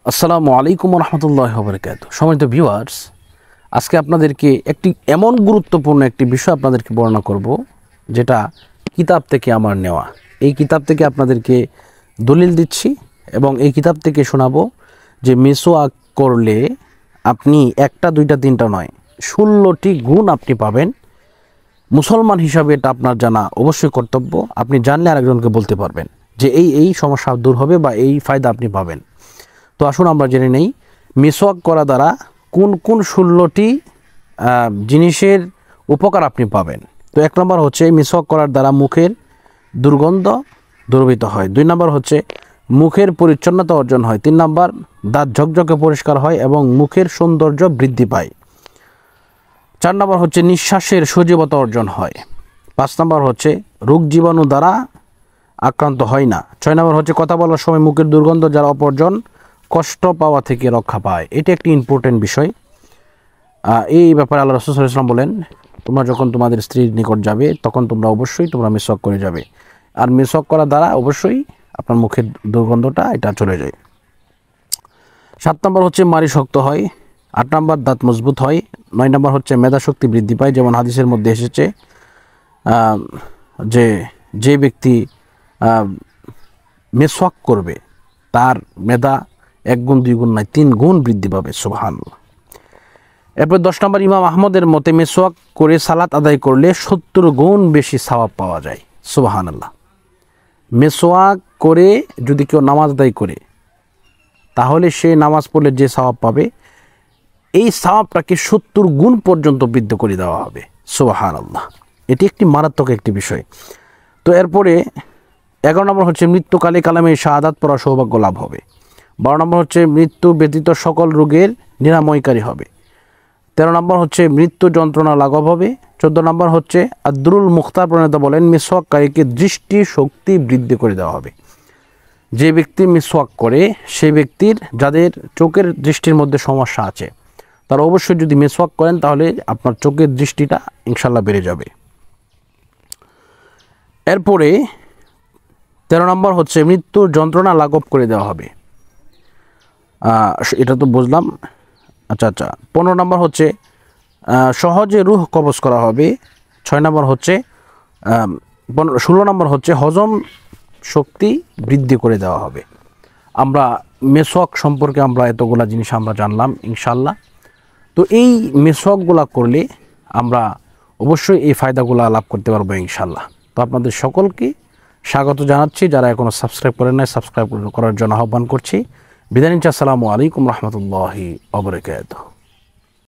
আসসালামু আলাইকুম রহমতুল্লাহ বারাকাতুহু। সম্মানিত ভিউয়ার্স, আজকে আপনাদেরকে একটি এমন গুরুত্বপূর্ণ একটি বিষয় আপনাদেরকে বর্ণনা করব, যেটা কিতাব থেকে আমার নেওয়া। এই কিতাব থেকে আপনাদেরকে দলিল দিচ্ছি এবং এই কিতাব থেকে শোনাবো যে মিসওয়াক করলে আপনি একটা দুইটা তিনটা নয় 16টি গুণ আপনি পাবেন। মুসলমান হিসাবে এটা আপনার জানা অবশ্যই কর্তব্য। আপনি জানলে আরেকজনকে বলতে পারবেন যে এই সমস্যা দূর হবে বা এই ফায়দা আপনি পাবেন। তো আসুন আমরা জেনে নেই মিসওয়াক করা দ্বারা কোন কোন 16টি জিনিসের উপকার আপনি পাবেন। তো 1 নম্বর হচ্ছে মিসওয়াক করার দ্বারা মুখের দুর্গন্ধ দূরীভূত হয়। 2 নম্বর হচ্ছে মুখের পরিচ্ছন্নতা অর্জন হয়। 3 নম্বর দাঁত ঝকঝকে পরিষ্কার হয় এবং মুখের সৌন্দর্য বৃদ্ধি পায়। 4 নম্বর হচ্ছে নিঃশ্বাসের সজীবতা অর্জন হয়। 5 নম্বর হচ্ছে রোগ জীবাণু দ্বারা আক্রান্ত হয় না। 6 নম্বর হচ্ছে কথা বলার সময় মুখের দুর্গন্ধ যারা অপরজন কষ্ট পাওয়া থেকে রক্ষা পায়। এটি একটি ইম্পর্টেন্ট বিষয়। এই ব্যাপারে আল্লাহ রাসূল সাল্লাল্লাহু আলাইহি ওয়াসাল্লাম বলেন, তোমরা যখন তোমাদের স্ত্রীর নিকট যাবে তখন তোমরা অবশ্যই মিসওয়াক করে যাবে, আর মিসওয়াক করার দ্বারা অবশ্যই আপনার মুখের দুর্গন্ধটা এটা চলে যায়। 7 নম্বর হচ্ছে মাড়ি শক্ত হয়। 8 নম্বর দাঁত মজবুত হয়। 9 নম্বর হচ্ছে মেধা শক্তি বৃদ্ধি পায়। যেমন হাদিসের মধ্যে এসেছে যে ব্যক্তি মিসওয়াক করবে তার মেধা 1 গুণ 2 গুণ নয় 3 গুণ বৃদ্ধি পাবে। সুবহানাল্লাহ। এরপর 10 নম্বর ইমাম আহমদের মতে মিসওয়াক করে সালাত আদায় করলে 70 গুণ বেশি সওয়াব পাওয়া যায়। সুবহানাল্লাহ। মিসওয়াক করে যদি কেউ নামাজ আদায় করে তাহলে সে নামাজ পড়লে যে সওয়াব পাবে এই সওয়াবটাকে 70 গুণ পর্যন্ত বৃদ্ধি করে দেওয়া হবে। সুবহানাল্লাহ। এটি একটি মারাত্মক একটি বিষয়। তো এরপরে 11 নম্বর হচ্ছে মৃত্যুকালে কালামে শাহাদাত পড়ার সৌভাগ্য লাভ হবে। 12 নম্বর হচ্ছে মৃত্যু ব্যতীত সকল রোগের নিরাময়কারী হবে। 13 নম্বর হচ্ছে মৃত্যু যন্ত্রণা লাঘব হবে। 14 নম্বর হচ্ছে আদ্দুরুল মুখতার প্রণেতা বলেন মিসওয়াককারীকে দৃষ্টি শক্তি বৃদ্ধি করে দেওয়া হবে। যে ব্যক্তি মিসওয়াক করে সেই ব্যক্তির যাদের চোখের দৃষ্টির মধ্যে সমস্যা আছে তারা অবশ্যই যদি মিসওয়াক করেন তাহলে আপনার চোখের দৃষ্টিটা ইনশাল্লাহ বেড়ে যাবে। এরপরে 13 নম্বর হচ্ছে মৃত্যুর যন্ত্রণা লাঘব করে দেওয়া হবে। এটা তো বুঝলাম। আচ্ছা 15 নম্বর হচ্ছে সহজে রূহ কবজ করা হবে। 6 নম্বর হচ্ছে 16 নম্বর হচ্ছে হজম শক্তি বৃদ্ধি করে দেওয়া হবে। আমরা মিসওয়াক সম্পর্কে আমরা এতগুলা জিনিস আমরা জানলাম ইনশাল্লাহ। তো এই মিসওয়াকগুলা করলে আমরা অবশ্যই এই ফায়দাগুলো লাভ করতে পারবো ইনশাল্লাহ। তো আপনাদের সকলকে স্বাগত জানাচ্ছি। যারা এখনও সাবস্ক্রাইব করেন নাই সাবস্ক্রাইব করার জন্য আহ্বান করছি। বিদায় নিচ্ছি। আসসালামু আলাইকুম রহমতুল্লাহি ওয়া বারাকাতুহু।